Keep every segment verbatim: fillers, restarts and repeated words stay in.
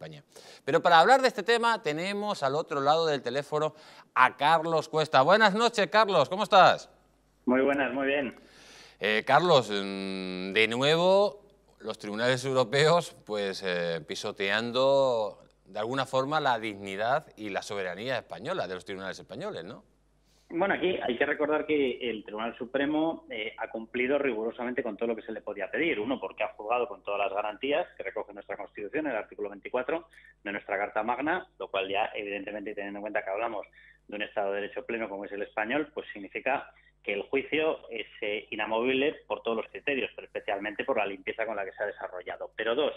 España. Pero para hablar de este tema tenemos al otro lado del teléfono a Carlos Cuesta. Buenas noches, Carlos, ¿cómo estás? Muy buenas, muy bien. Eh, Carlos, de nuevo los tribunales europeos pues eh, pisoteando de alguna forma la dignidad y la soberanía española de los tribunales españoles, ¿no? Bueno, aquí hay que recordar que el Tribunal Supremo eh, ha cumplido rigurosamente con todo lo que se le podía pedir. Uno, porque ha juzgado con todas las garantías que recoge nuestra Constitución, el artículo veinticuatro de nuestra Carta Magna, lo cual ya, evidentemente, teniendo en cuenta que hablamos de un Estado de Derecho pleno como es el español, pues significa que el juicio es eh, inamovible por todos los criterios, pero especialmente por la limpieza con la que se ha desarrollado. Pero dos,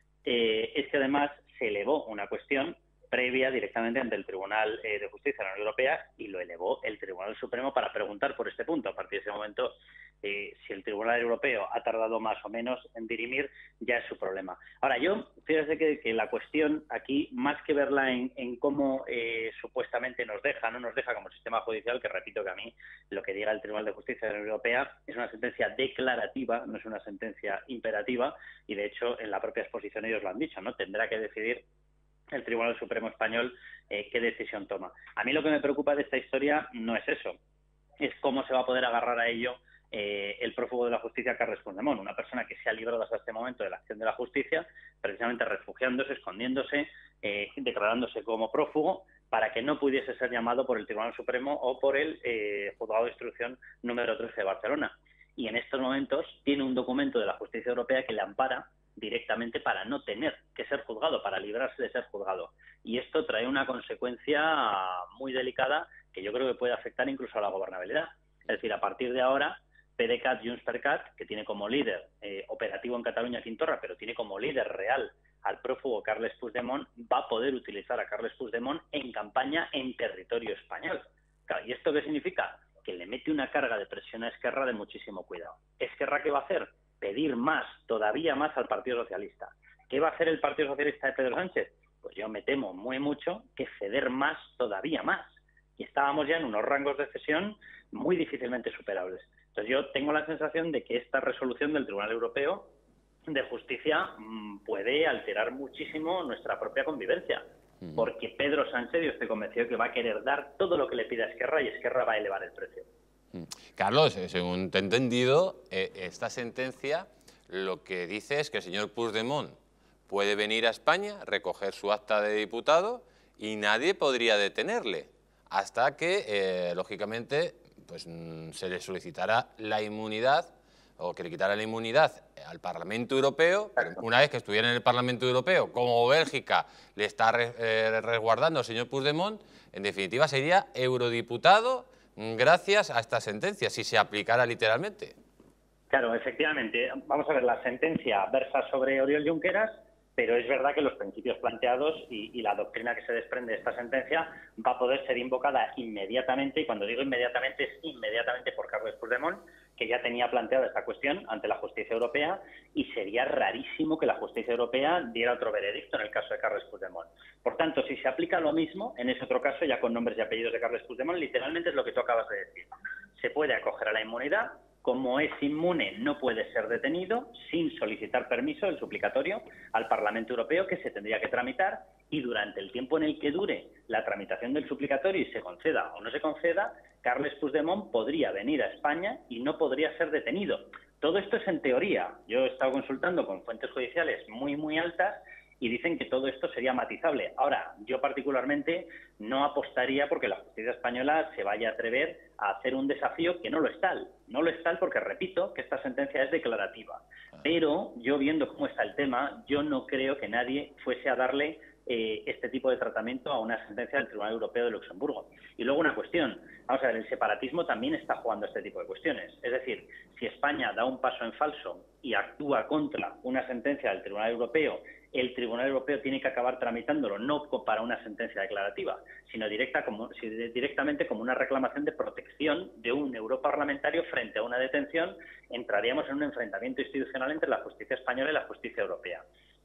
eh, es que además se elevó una cuestión previa directamente ante el Tribunal eh, de Justicia de la Unión Europea y lo elevó el Tribunal Supremo para preguntar por este punto. A partir de ese momento, eh, si el Tribunal Europeo ha tardado más o menos en dirimir, ya es su problema. Ahora, yo, fíjese que, que la cuestión aquí, más que verla en, en cómo eh, supuestamente nos deja, no nos deja como sistema judicial, que repito que a mí lo que diga el Tribunal de Justicia de la Unión Europea es una sentencia declarativa, no es una sentencia imperativa, y de hecho en la propia exposición ellos lo han dicho, ¿no? Tendrá que decidir el Tribunal Supremo Español eh, qué decisión toma. A mí lo que me preocupa de esta historia no es eso, es cómo se va a poder agarrar a ello eh, el prófugo de la justicia, Carles Puigdemont, una persona que se ha librado hasta este momento de la acción de la justicia, precisamente refugiándose, escondiéndose, eh, declarándose como prófugo, para que no pudiese ser llamado por el Tribunal Supremo o por el eh, Juzgado de Instrucción número trece de Barcelona. Y en estos momentos tiene un documento de la justicia europea que le ampara directamente para no tener que ser juzgado, para librarse de ser juzgado. Y esto trae una consecuencia muy delicada que yo creo que puede afectar incluso a la gobernabilidad. Es decir, a partir de ahora, PDeCAT, Junts per Cat, que tiene como líder eh, operativo en Cataluña Quim Torra, pero tiene como líder real al prófugo Carles Puigdemont, va a poder utilizar a Carles Puigdemont en campaña en territorio español. Claro, ¿y esto qué significa? Que le mete una carga de presión a Esquerra de muchísimo cuidado. ¿Esquerra qué va a hacer? Pedir más, todavía más al Partido Socialista. ¿Qué va a hacer el Partido Socialista de Pedro Sánchez? Pues yo me temo muy mucho que ceder más, todavía más. Y estábamos ya en unos rangos de cesión muy difícilmente superables. Entonces yo tengo la sensación de que esta resolución del Tribunal Europeo de Justicia mmm, puede alterar muchísimo nuestra propia convivencia. Porque Pedro Sánchez, yo estoy convencido que va a querer dar todo lo que le pida a Esquerra y Esquerra va a elevar el precio. Carlos, según te he entendido, eh, esta sentencia lo que dice es que el señor Puigdemont puede venir a España, recoger su acta de diputado y nadie podría detenerle hasta que, eh, lógicamente, pues, se le solicitara la inmunidad o que le quitara la inmunidad al Parlamento Europeo. Pero una vez que estuviera en el Parlamento Europeo, como Bélgica le está eh, resguardando al señor Puigdemont, en definitiva sería eurodiputado gracias a esta sentencia, si se aplicara literalmente. Claro, efectivamente. Vamos a ver, la sentencia versa sobre Oriol Junqueras, pero es verdad que los principios planteados y, y la doctrina que se desprende de esta sentencia va a poder ser invocada inmediatamente, y cuando digo inmediatamente es inmediatamente por Carles Puigdemont, que ya tenía planteada esta cuestión ante la justicia europea, y sería rarísimo que la justicia europea diera otro veredicto en el caso de Carles Puigdemont. Por tanto, si se aplica lo mismo, en ese otro caso, ya con nombres y apellidos de Carles Puigdemont, literalmente es lo que tú acabas de decir. Se puede acoger a la inmunidad. Como es inmune, no puede ser detenido sin solicitar permiso, el suplicatorio, al Parlamento Europeo, que se tendría que tramitar, y durante el tiempo en el que dure la tramitación del suplicatorio y se conceda o no se conceda, Carles Puigdemont podría venir a España y no podría ser detenido. Todo esto es en teoría. Yo he estado consultando con fuentes judiciales muy, muy altas y dicen que todo esto sería matizable. Ahora, yo particularmente no apostaría porque la justicia española se vaya a atrever a hacer un desafío que no lo es tal. No lo es tal porque, repito, que esta sentencia es declarativa. Pero yo, viendo cómo está el tema, yo no creo que nadie fuese a darle eh, este tipo de tratamiento a una sentencia del Tribunal Europeo de Luxemburgo. Y luego una cuestión. Vamos a ver, el separatismo también está jugando este tipo de cuestiones. Es decir, si España da un paso en falso y actúa contra una sentencia del Tribunal Europeo, el Tribunal Europeo tiene que acabar tramitándolo no para una sentencia declarativa, sino directa como, directamente como una reclamación de protección de un europarlamentario frente a una detención. Entraríamos en un enfrentamiento institucional entre la justicia española y la justicia europea.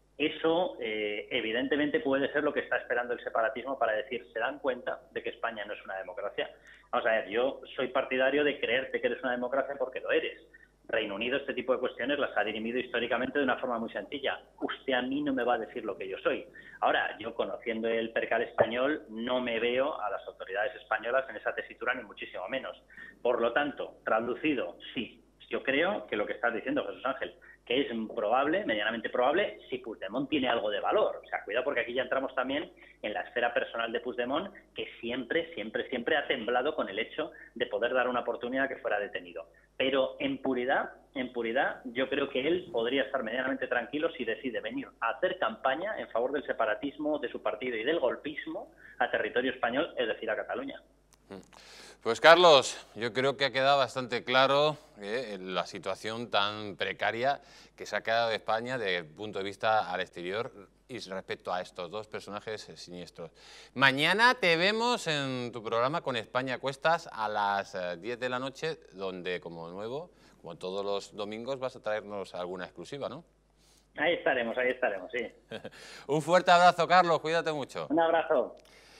Eso, eh, evidentemente, puede ser lo que está esperando el separatismo para decir, se dan cuenta de que España no es una democracia. Vamos a ver, yo soy partidario de creerte que eres una democracia porque lo eres. Reino Unido este tipo de cuestiones las ha dirimido históricamente de una forma muy sencilla. Usted a mí no me va a decir lo que yo soy. Ahora, yo conociendo el percal español, no me veo a las autoridades españolas en esa tesitura, ni muchísimo menos. Por lo tanto, traducido, sí. Yo creo que lo que estás diciendo, Jesús Ángel, que es probable, medianamente probable, si Puigdemont tiene algo de valor. O sea, cuidado porque aquí ya entramos también en la esfera personal de Puigdemont, que siempre, siempre, siempre ha temblado con el hecho de poder dar una oportunidad que fuera detenido. Pero en puridad, en puridad, yo creo que él podría estar medianamente tranquilo si decide venir a hacer campaña en favor del separatismo de su partido y del golpismo a territorio español, es decir, a Cataluña. Pues Carlos, yo creo que ha quedado bastante claro eh, la situación tan precaria que se ha quedado de España desde el punto de vista al exterior y respecto a estos dos personajes siniestros. Mañana te vemos en tu programa Con España a Cuestas a las diez de la noche, donde como nuevo, como todos los domingos, vas a traernos alguna exclusiva, ¿no? Ahí estaremos, ahí estaremos, sí. Un fuerte abrazo, Carlos, cuídate mucho. Un abrazo.